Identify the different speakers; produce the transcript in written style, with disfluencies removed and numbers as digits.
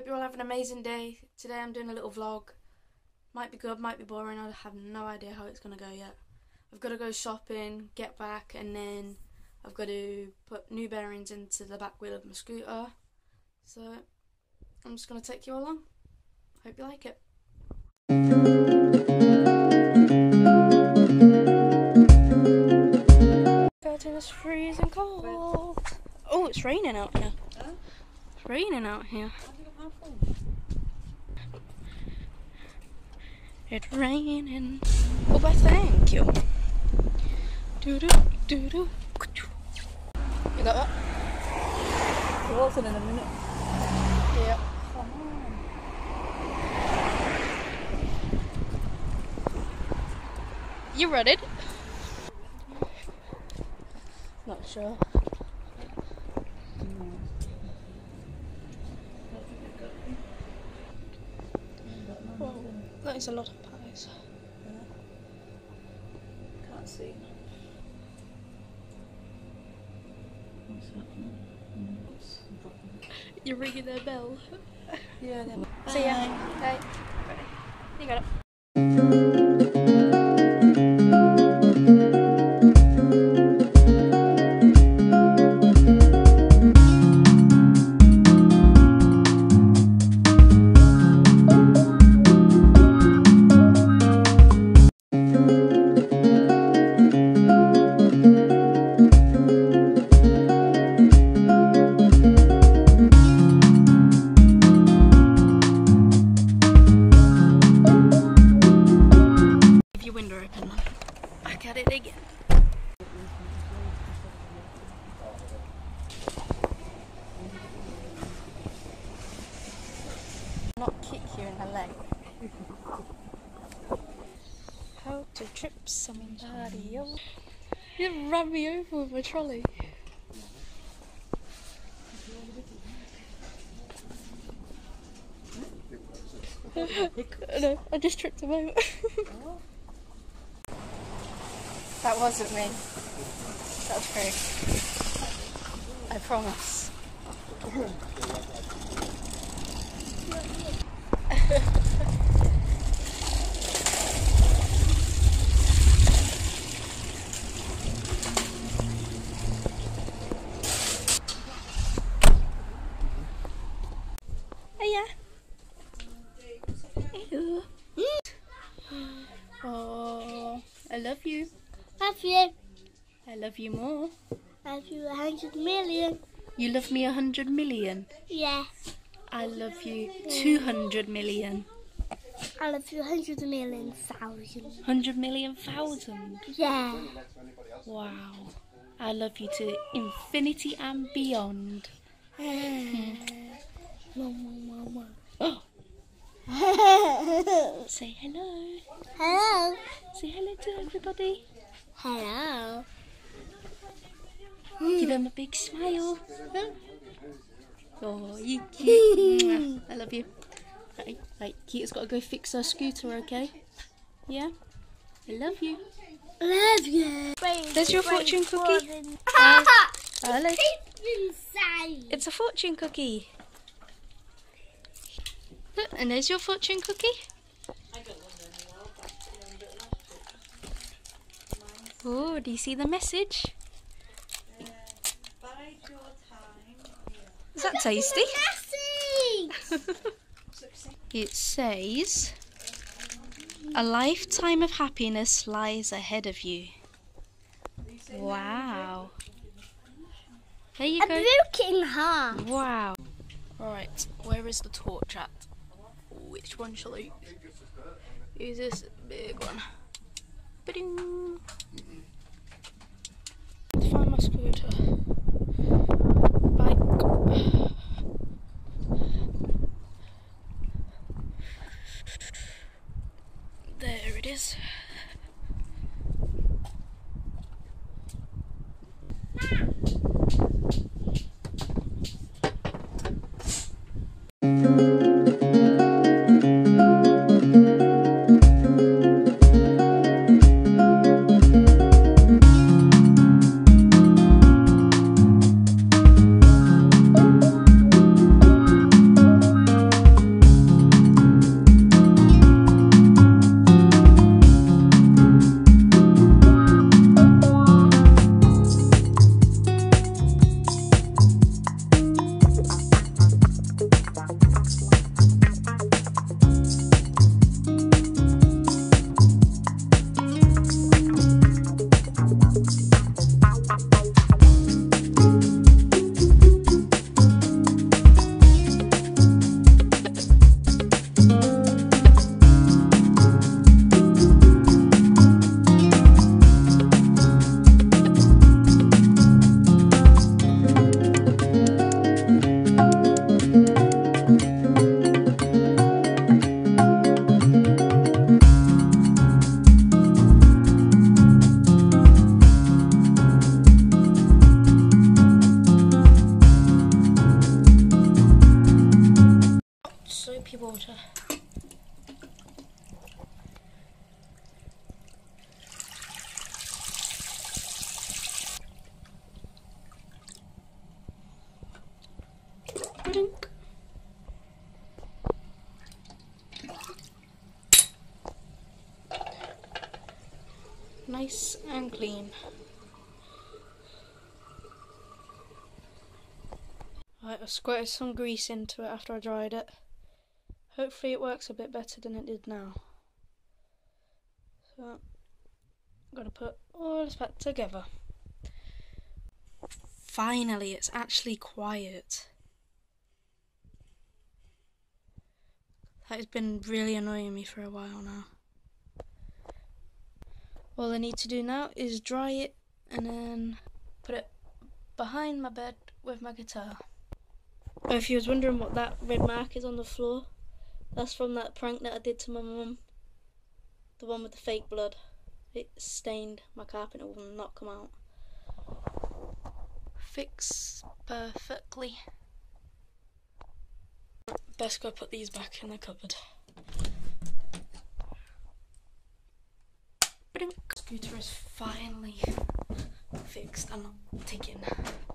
Speaker 1: Hope you're all having an amazing day. Today I'm doing a little vlog. Might be good, might be boring. I have no idea how it's going to go yet. I've got to go shopping, get back, and then I've got to put new bearings into the back wheel of my scooter. So I'm just going to take you along. Hope you like it. Curtain is freezing cold. Oh, it's raining out here. Huh? It's raining out here. It's raining. Oh, but thank you. Doo doo doo doo. You got that?
Speaker 2: It wasn't in a minute.
Speaker 1: Yeah. You ready? Not sure. Well, that is a lot of pies.
Speaker 2: Can't see. What's happening?
Speaker 1: You're ringing their bell.
Speaker 2: Yeah, then.
Speaker 1: See ya. Bye. You got it. Window open. Back at it again. Not kick you in the leg. How to trip somebody else. You ran me over with my trolley. No, I just tripped him over. That wasn't me. That was Craig. I promise. Hiya. Ew. Oh, I love you.
Speaker 3: Love you.
Speaker 1: I love you more.
Speaker 3: Love you 100 million.
Speaker 1: You love me 100 million.
Speaker 3: Yes.
Speaker 1: I love you 200 million.
Speaker 3: I love you 100 million thousand.
Speaker 1: 100 million thousand.
Speaker 3: Yeah.
Speaker 1: Wow. I love you to infinity and beyond. Oh. Say hello.
Speaker 3: Hello.
Speaker 1: Say hello to everybody.
Speaker 3: Hello.
Speaker 1: Give them a big smile. Oh, you cute. I love you. Right, Kita's got to go fix her scooter, okay? Yeah? I love you.
Speaker 3: Love you.
Speaker 1: There's your fortune cookie. Hello.
Speaker 3: Inside.
Speaker 1: It's a fortune cookie. Look, and there's your fortune cookie. Oh, do you see the message? Is that tasty? It says, a lifetime of happiness lies ahead of you. Wow. There you
Speaker 3: A
Speaker 1: go.
Speaker 3: broken heart.
Speaker 1: Wow. Alright, where is the torch at? Which one shall I use? This big one. Ba-ding. Find my scooter. Bike. There it is. Ba-dunk. Nice and clean. Right, I squirted some grease into it after I dried it. Hopefully it works a bit better than it did now. So, I'm going to put all this back together. Finally, it's actually quiet. That has been really annoying me for a while now. All I need to do now is dry it and then put it behind my bed with my guitar. If you was wondering what that red mark is on the floor, that's from that prank that I did to my mum. The one with the fake blood. It stained my carpet and it will not come out. Fix perfectly. Best go put these back in the cupboard. Scooter is finally fixed and not ticking.